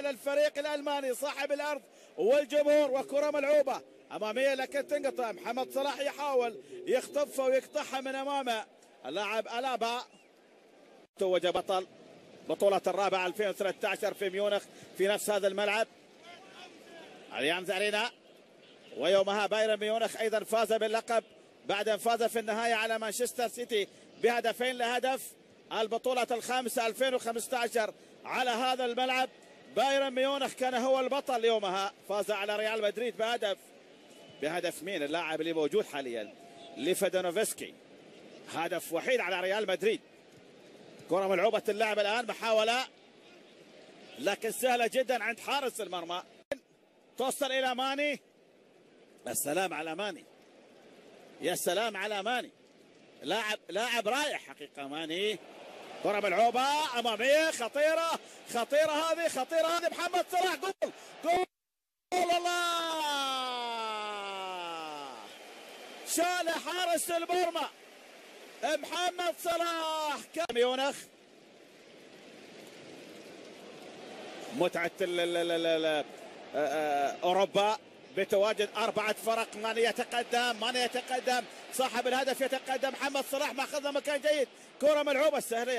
على الفريق الألماني صاحب الأرض والجمهور، وكرة ملعوبة أمامية لكن تنقطع. محمد صلاح يحاول يخطفها ويقطعها من أمامه اللاعب ألابا. توج بطل بطولة الرابعة 2013 في ميونخ في نفس هذا الملعب اليانز أرينا، ويومها بايرن ميونخ أيضا فاز باللقب بعد أن فاز في النهاية على مانشستر سيتي بهدفين لهدف. البطولة الخامسة 2015 على هذا الملعب. بايرن ميونخ كان هو البطل يومها، فاز على ريال مدريد بهدف مين اللاعب اللي موجود حاليا ليفادونوفسكي، هدف وحيد على ريال مدريد. كرة ملعوبة اللعب الآن، محاولة لكن سهلة جدا عند حارس المرمى، توصل إلى ماني. السلام على ماني، يا سلام على ماني، لاعب رائع حقيقة ماني. كرة ملعوبة أمامية خطيرة هذه محمد صلاح، جول الله، شال حارس المرمى محمد صلاح. ميونخ متعة أوروبا بتواجد 4 فرق. ماني يتقدم، صاحب الهدف يتقدم، محمد صلاح ماخذها مكان جيد. كرة ملعوبة سهلة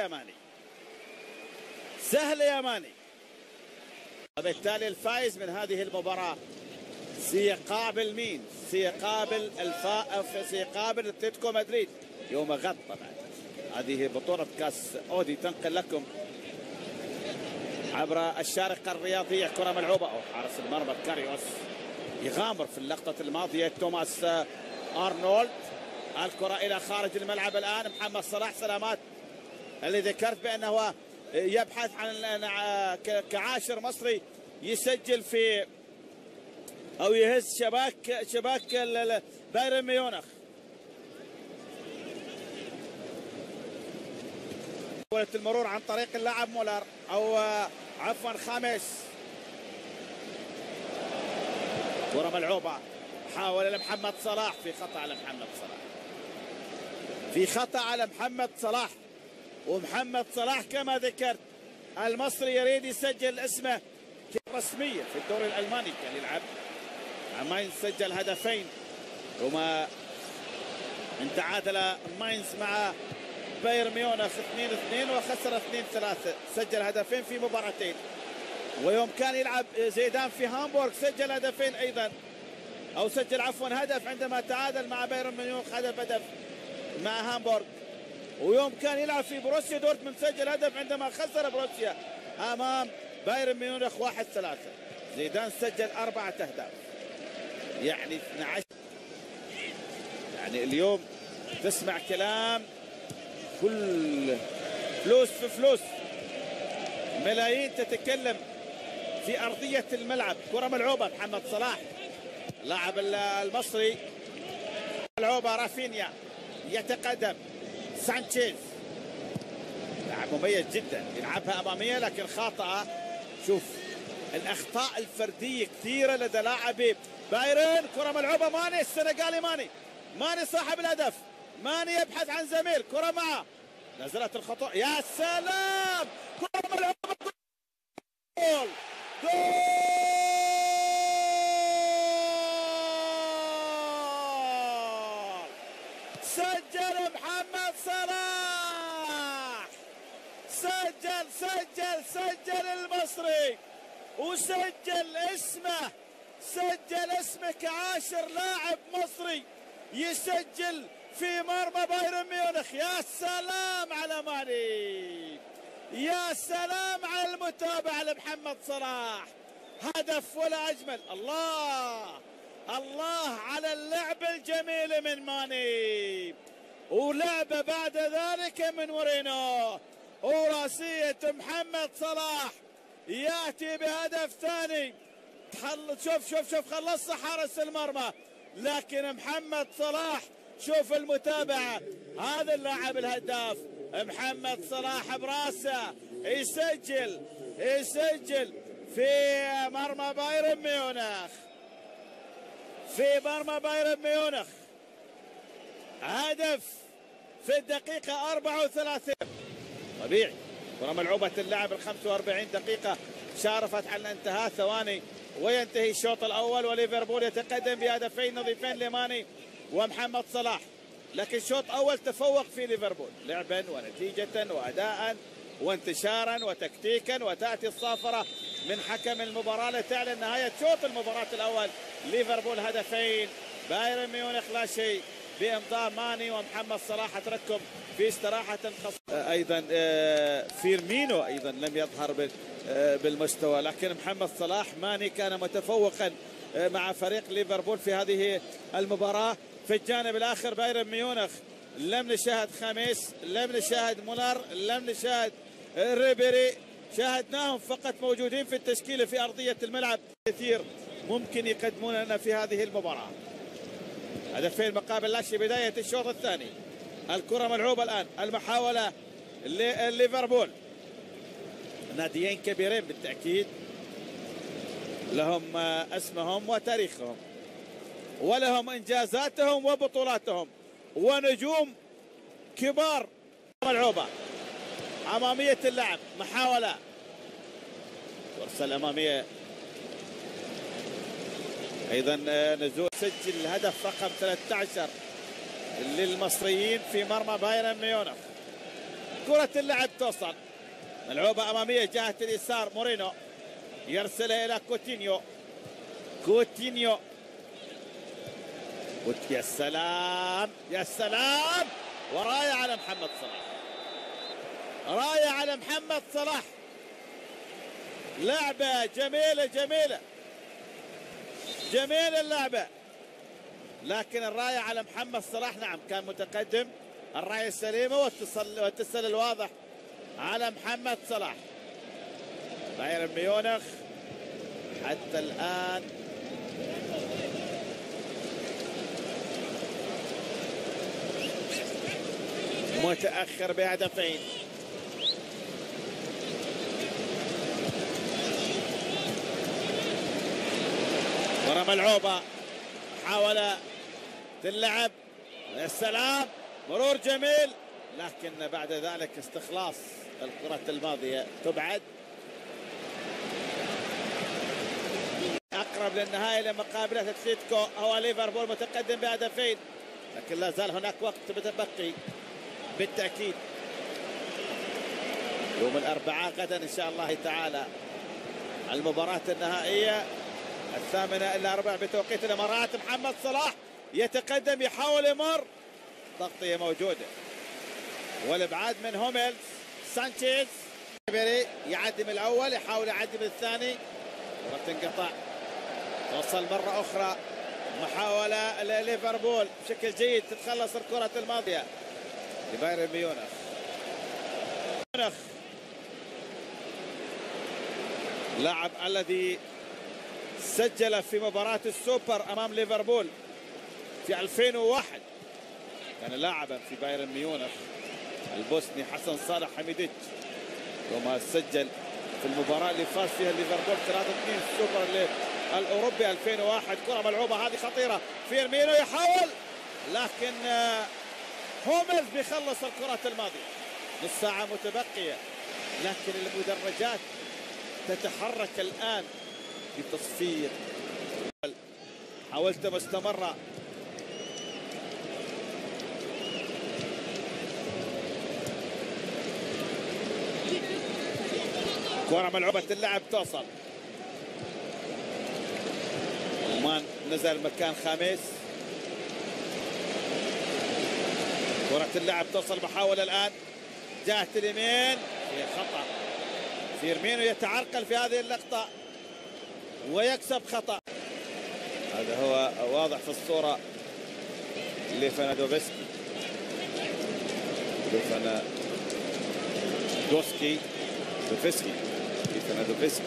يا ماني. وبالتالي الفائز من هذه المباراة سيقابل مين؟ سيقابل اتلتيكو مدريد يوم غد. طبعا هذه بطولة كاس أودي تنقل لكم عبر الشارقة الرياضية. كرة ملعوبة أو حارس المرمى كاريوس يغامر في اللقطة الماضية توماس أرنولد. الكرة إلى خارج الملعب الآن. محمد صلاح سلامات اللي ذكرت بأنه يبحث عن كعاشر مصري يسجل في أو يهز شباك بايرن ميونخ. المرور عن طريق اللاعب مولر أو عفوا خامس. كرة ملعوبة حاول لمحمد صلاح، في خطأ على محمد صلاح. ومحمد صلاح كما ذكرت المصري يريد يسجل اسمه رسمية في الدوري الألماني، كان يلعب مع ماينز، سجل هدفين وما تعادل ماينز مع بايرن ميونخ 2-2 وخسر 2-3، سجل هدفين في مباراتين. ويوم كان يلعب زيدان في هامبورغ سجل هدفين ايضا، او سجل عفوا هدف عندما تعادل مع بايرن ميونخ هدف مع هامبورغ. ويوم كان يلعب في بروسيا دورتموند سجل هدف عندما خسر بروسيا امام بايرن ميونخ 1-3. زيدان سجل 4 أهداف، يعني 12. يعني اليوم تسمع كلام كل فلوس في فلوس، ملايين تتكلم في أرضية الملعب. كرة ملعوبة محمد صلاح لاعب المصري، ملعوبة رافينيا يتقدم، سانشيز لاعب مميز جدا يلعبها أمامية لكن خاطئة. شوف الأخطاء الفردية كثيرة لدى لاعبي بايرن. كرة ملعوبة ماني السنغالي، ماني صاحب الهدف، ماني يبحث عن زميل، كرة معه نزلت الخطوة، يا سلام، كرة ملعوبة، جول سجل محمد صلاح، سجل المصري، وسجل اسمه كعاشر لاعب مصري يسجل في مرمى بايرن ميونخ. يا سلام على ماني، يا سلام على المتابعة لمحمد صلاح، هدف ولا أجمل. الله على اللعبة الجميلة من ماني، ولعبة بعد ذلك من مورينو، وراسية محمد صلاح يأتي بهدف ثاني. شوف خلصها حارس المرمى، لكن محمد صلاح شوف المتابعة، هذا اللاعب الهداف محمد صلاح براسه يسجل في مرمى بايرن ميونخ، هدف في الدقيقة 34. طبيعي كرة ملعوبة اللعب 45 دقيقة شارفت على الانتهاء ثواني وينتهي الشوط الأول، وليفربول يتقدم بهدفين نظيفين لماني ومحمد صلاح. لكن شوط أول تفوق في ليفربول لعبا ونتيجة وأداء وانتشارا وتكتيكا، وتأتي الصافرة من حكم المباراة لتعلن نهاية شوط المباراة الأول. ليفربول هدفين، بايرن ميونخ لا شيء، بإمضاء ماني ومحمد صلاح. أترككم في استراحة أيضا فيرمينو أيضا لم يظهر بالمستوى، لكن محمد صلاح ماني كان متفوقا مع فريق ليفربول في هذه المباراة. في الجانب الآخر بايرن ميونخ لم نشاهد خميس، لم نشاهد مولر، لم نشاهد ريبيري، شاهدناهم فقط موجودين في التشكيلة في أرضية الملعب. كثير ممكن يقدمون لنا في هذه المباراة. هدفين مقابل لا شيء بداية الشوط الثاني. الكرة ملعوبة الآن، المحاولة لليفربول. ناديين كبيرين بالتأكيد، لهم اسمهم وتاريخهم ولهم إنجازاتهم وبطولاتهم ونجوم كبار. ملعوبة أمامية اللعب، محاولة فرصة الأمامية أيضا نزول. سجل الهدف رقم 13 للمصريين في مرمى بايرن ميونخ. كرة اللعب توصل، ملعوبة أمامية جهة اليسار، مورينو يرسلها إلى كوتينيو. يا سلام يا سلام، وراية على محمد صلاح، راية على محمد صلاح. لعبة جميلة جميلة جميلة اللعبة، لكن الراية على محمد صلاح. نعم كان متقدم، الراية السليمة والتسلل الواضح على محمد صلاح. بايرن ميونخ حتى الآن متأخر بهدفين. كرة ملعوبة، محاولة اللعب، يا سلام، مرور جميل، لكن بعد ذلك استخلاص الكرة الماضية تبعد. أقرب للنهاية لمقابلة اتلتيكو هو ليفربول متقدم بهدفين، لكن لا زال هناك وقت متبقي بالتأكيد. يوم الأربعاء غدا إن شاء الله تعالى المباراة النهائية 8:45 بتوقيت الإمارات. محمد صلاح يتقدم، يحاول يمر، تغطية موجودة والابعاد من هوميلز. سانشيز يعدي من الأول، يحاول يعدي من الثاني، كرة تنقطع، توصل مرة أخرى، محاولة لليفربول بشكل جيد تتخلص الكرة الماضية لبايرن ميونخ. لاعب الذي سجل في مباراة السوبر أمام ليفربول في 2001، كان لاعبا في بايرن ميونخ. البوسني حسن صالح حميديتش وما سجل في المباراة اللي فاز فيها ليفربول 3-2 السوبر الأوروبي 2001. كرة ملعوبة هذه خطيرة، فيرمينو يحاول، لكن هوميلز بيخلص الكرات الماضية. نص ساعة متبقية، لكن المدرجات تتحرك الآن بتصفير. حاولت مستمرة، كرة ملعوبة اللعب توصل، عمان نزل مكان خامس. كرة اللعب توصل، محاولة الآن جهة اليمين، في خطأ. فيرمينو يتعرقل في هذه اللقطة ويكسب خطأ. هذا هو واضح في الصورة ليفاندوفسكي. ليفاندوفسكي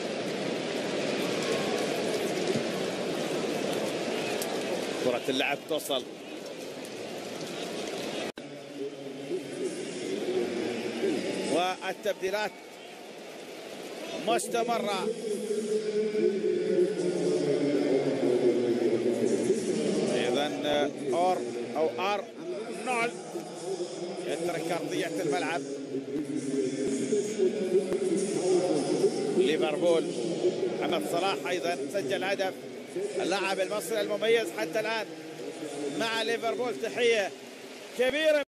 كرة اللعب توصل، والتبديلات مستمرة. ايضا ارنولد يترك ارضية الملعب. ليفربول. محمد صلاح أيضا سجل هدف، اللاعب المصري المميز حتى الآن مع ليفربول. تحية كبيرة.